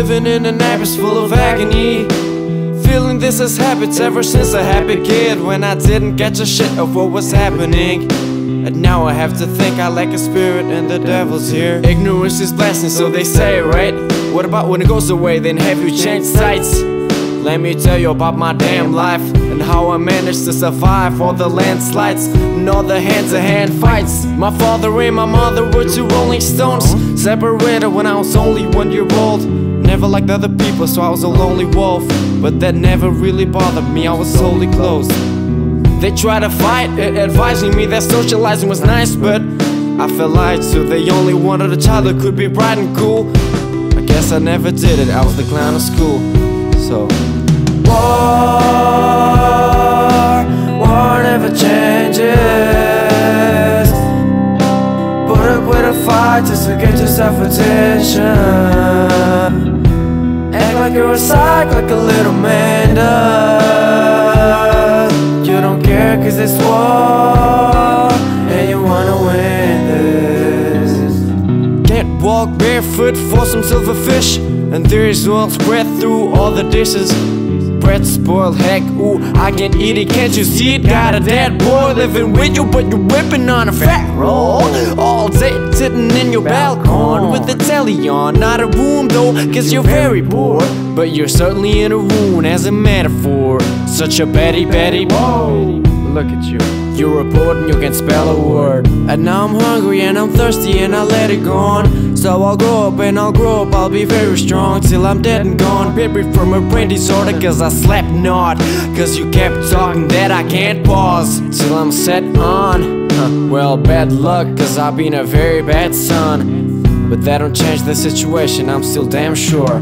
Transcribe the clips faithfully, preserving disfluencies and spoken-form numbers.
living in an atmosphere full of agony, feeling this as habits ever since a happy kid, when I didn't catch a shit of what was happening. And now I have to think I lack a spirit and the devil's here. Ignorance is blessing, so they say, right? What about when it goes away, then have you changed sights? Let me tell you about my damn life, and how I managed to survive all the landslides and all the hand-to-hand fights. My father and my mother were two rolling stones, separated when I was only one year old. Never liked other people, so I was a lonely wolf, but that never really bothered me, I was solely closed. They tried to fight, advising me that socializing was nice, but I felt lied to. They only wanted a child that could be bright and cool. I guess I never did it, I was the clown of school. So War, war never changes. Put up with a fight just to get yourself attention. Act like you're a psych, like a little man does. You don't care cause it's war, and you wanna win this. Can't walk barefoot for some silver fish, and there's oil spread through all the dishes. Bread spoiled, heck, ooh, I can't eat it, can't you see it? Got a dead boy living with you, but you're whipping on a fat roll all day, sitting in your balcony with the telly on. Not a room though, cause you're very bored, but you're certainly in a room as a metaphor. Such a Betty Betty, whoa, look at you. You're a poet and you can spell a word. And now I'm hungry and I'm thirsty and I let it go on. So I'll grow up and I'll grow up, I'll be very strong till I'm dead and gone, buried from a brain disorder cause I slept not. Cause you kept talking that I can't pause till I'm set on. Huh. Well, bad luck cause I've been a very bad son, but that don't change the situation, I'm still damn sure.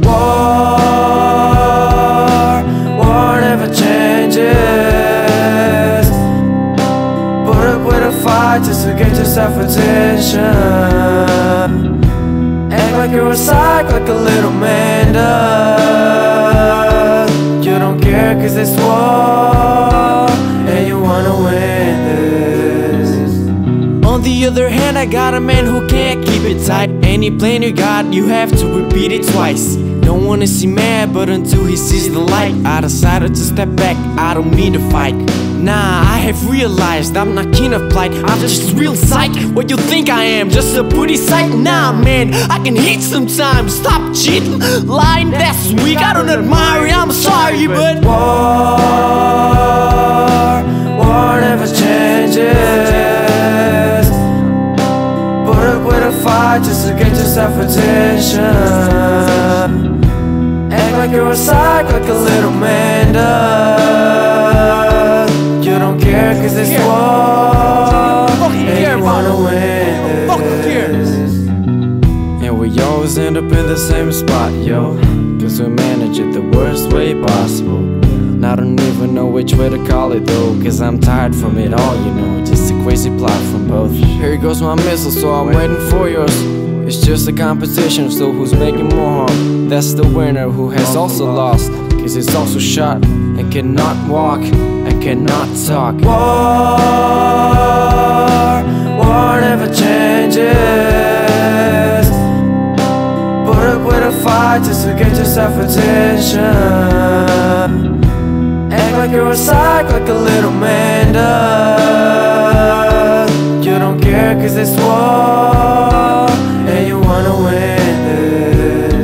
War, war never changes. Put up with a fight just to get yourself attention. Act like you're a psych, like a little man does. You don't care cause it's war, and you wanna win this. On the other hand, I got a man who can't keep it tight. Any plan you got, you have to repeat it twice. Don't wanna see mad, but until he sees the light, I decided to step back, I don't mean to fight. Nah, I have realized I'm not keen of plight, I'm just real psych. What you think I am, just a pretty sight? Nah man, I can hate sometimes, stop cheating, lying, that's weak. I don't admire you, I'm sorry, but War, war never changes. Put up with a fight just to get yourself attention. Act like you're a psych, like a little man does. You don't care cause it's war, and you wanna win this. And we always end up in the same spot, yo, cause we manage it the worst way possible. And I don't even know which way to call it though, cause I'm tired from it all, you know, just a crazy plot from both. Here goes my missile, so I'm waiting for yours. It's just a competition, so who's making more harm? That's the winner who has also lost, cause he's also shot and cannot walk and cannot talk. War, war never changes. Put up with a fight just to get yourself attention. Act like you're a psych, like a little man does. You don't care cause it's war, and you wanna win this.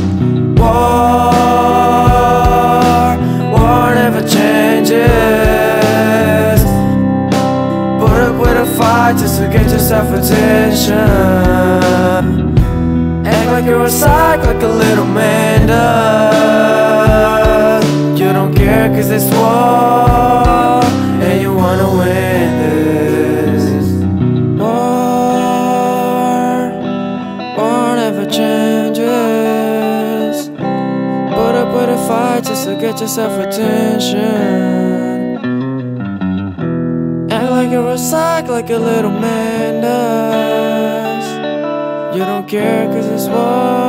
War, war never changes. Put up with a fight just to get yourself attention. Act like you're a psych, like a little man does. You don't care cause it's war, and you wanna win this. War, war never changes. Put up with a fight just to get yourself attention. Act like you're a psych, like a little man does. You don't care cause it's war.